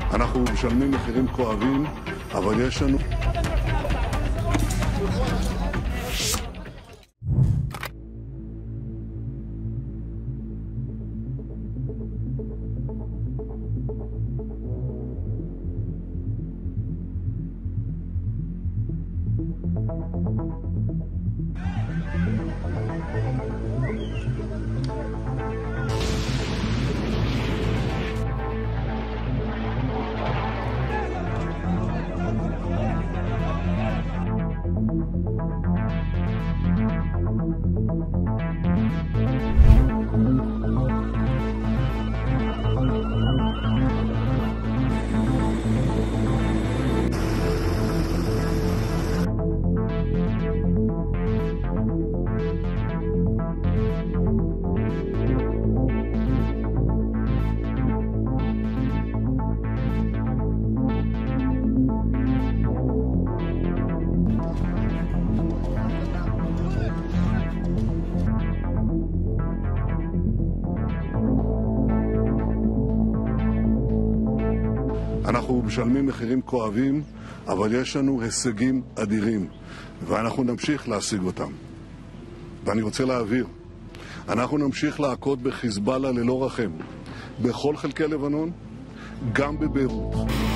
אנחנו משלמים מחירים כואבים, אבל יש לנו... אנחנו משלמים מחירים כואבים, אבל יש לנו הישגים אדירים, ואנחנו נמשיך להשיג אותם. ואני רוצה להבהיר, אנחנו נמשיך להכות בחיזבאללה ללא רחם, בכל חלקי לבנון, גם בביירות.